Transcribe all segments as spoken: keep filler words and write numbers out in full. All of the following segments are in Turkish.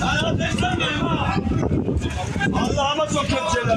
Allah'ıma çok kötü şeyler.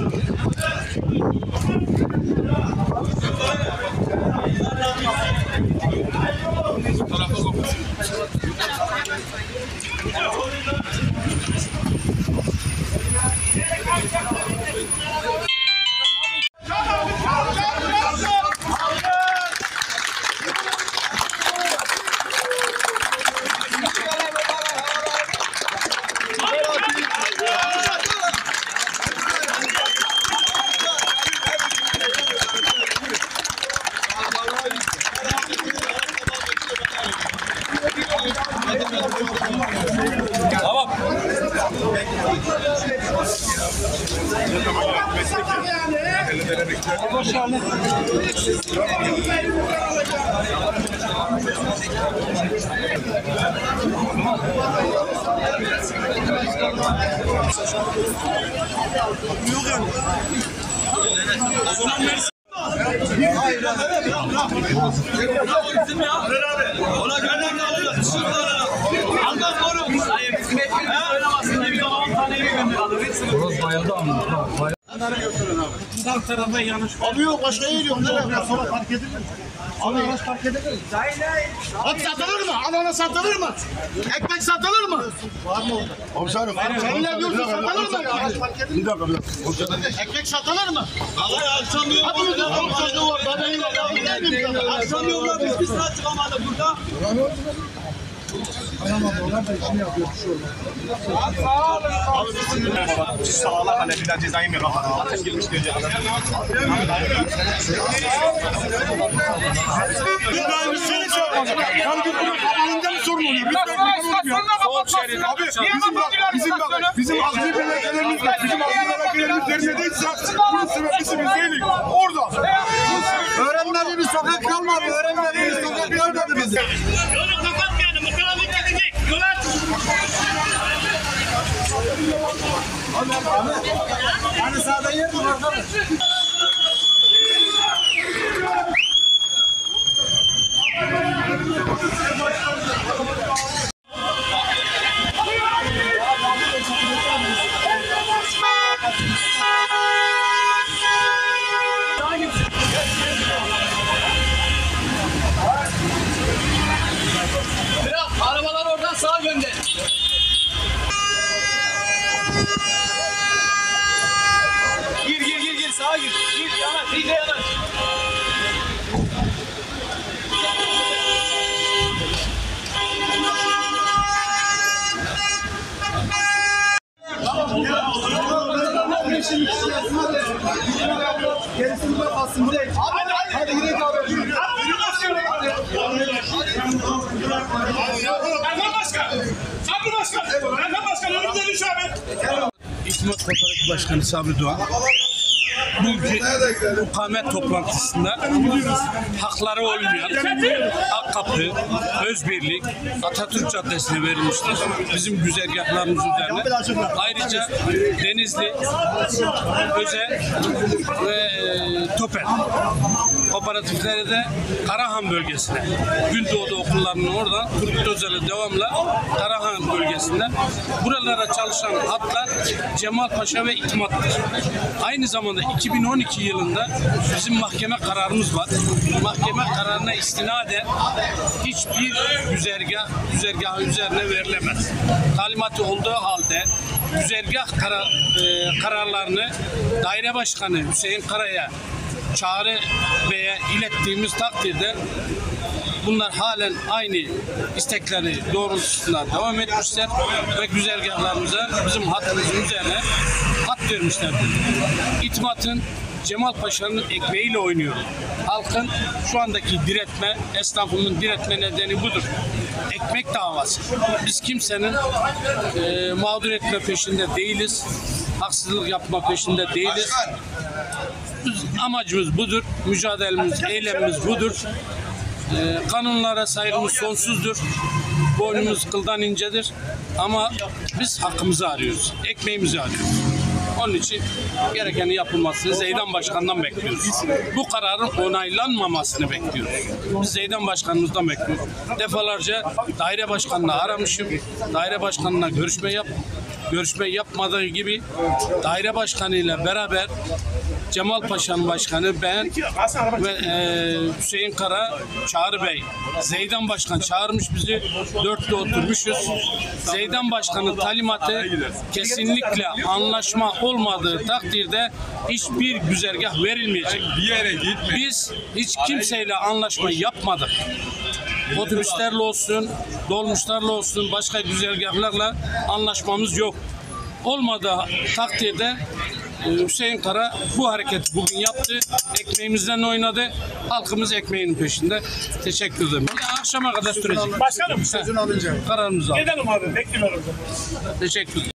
Tamam. Hoş geldin. Hayır, ona gönder kalacağız. Ondan sonra hayır, bizim ekmeğimiz oynamasın diye bir on tane evi gönderelim. Burası bayıldı ama. Onları götürün abi. Sağ tarafa yanlış. Abi yok, başka yer yok. Nereye? Sonra park edilir mi? Abi araç park edilir mi? At satılır mı? Alana satılır mı? Ekmek satılır mı? Var mı orada? Komiserim. Sen ne diyorsun? Satılır mı? Araç park edilir mi? Bir dakika, bir dakika. Ekmek satılır mı? Allah akşam yok. Hadi bir dakika. Çocuğu var. Bebeği var. Akşam yoklar. Biz bir saat çıkamadık burada. Onlar da işini yapıyor, bir şey olmaz. Sağlar hani bir daha cezayı mı kapatalım? Ateş girmiş diye. Ben bir şey sormayacağım. Yani biz bunu kapanınca mı sorun oluyor? Biz de Soğuk şerit. Abi bizim bak, bizim bak, bizim akli belediyelerimiz var. Bizim akli belediyelerimiz yerine değilse bunun sebeplisi biz değiliz. Orada. Öğrenmediğimiz sokak kalmadı. Öğrenmediğimiz sokak kalmadı bizi. Yolu kapatmayalım. Bu tarafa gidecek. Yol aç. Hani sağda yer mi var? Biraz arabalar oradan sağa gönder. Gir gir gir gir sağa gir. Gir yanaş iyice yanaş. Gerisini bırakmasın buraya. Hadi hadi. Hadi gidelim abi. Erkan Başkan. Sabri Başkan. Erkan Başkan önümüzde düş abi. İttihat Kooperatif Başkanı Sabri Doğan. Bugünkü mukavemet toplantısında hakları olmayan Akkapı, Özbirlik, Atatürk Caddesi'ne verilmiştir. Bizim güzergahlarımız üzerine. Ayrıca Denizli, Özel ve Topel kooperatifleri de Karahan bölgesine, Gündoğdu okullarının oradan Turgut Özel'e devamla Karahan bölgesinden buralara çalışan hatlar Cemalpaşa ve İttihat'tır. Aynı zamanda iki bin on iki yılında bizim mahkeme kararımız var. Mahkeme kararına istinaden hiçbir güzergah güzergahı üzerine verilemez. Talimatı olduğu halde güzergah karar, e, kararlarını daire başkanı Hüseyin Kara'ya Çağrı Bey'e ilettiğimiz takdirde bunlar halen aynı istekleri doğrultusunda devam etmişler ve güzergahlarımıza bizim hattımızın üzerine hat vermişlerdir. İttihat'ın Cemalpaşa'nın ekmeğiyle oynuyor. Halkın şu andaki diretme, esnafının diretme nedeni budur. Ekmek davası. Biz kimsenin e, mağdur etme peşinde değiliz. Haksızlık yapma peşinde değiliz. Biz, amacımız budur. Mücadelemiz, eylemimiz budur. E, kanunlara saygımız sonsuzdur. Boynumuz kıldan incedir. Ama biz hakkımızı arıyoruz. Ekmeğimizi arıyoruz. Onun için gerekeni yapılmasını Zeydan Başkan'dan bekliyoruz. Bu kararın onaylanmamasını bekliyoruz. Biz Zeydan Başkanımızdan bekliyoruz. Defalarca daire başkanına aramışım. Daire başkanına görüşme yap. Görüşme yapmadığı gibi daire başkanıyla beraber Cemal Paşa'nın başkanı, ben ve e, Hüseyin Kara, Çağrı Bey, Zeydan Başkan çağırmış bizi, dörtlü oturmuşuz. Zeydan Başkan'ın talimatı kesinlikle anlaşma olmadığı takdirde hiçbir güzergah verilmeyecek. Bir yere gitme. Biz hiç kimseyle anlaşma yapmadık. Otobüslerle olsun, dolmuşlarla olsun, başka güzergahlarla anlaşmamız yok. Olmadığı takdirde Hüseyin Kara bu hareketi bugün yaptı. Ekmeğimizden oynadı. Halkımız ekmeğinin peşinde. Teşekkür ederim. Akşama kadar sürecek. Başkanım. Sözünü alınca. Kararımızı aldık. Gidelim abi. Bekliyorum. Teşekkür ederim.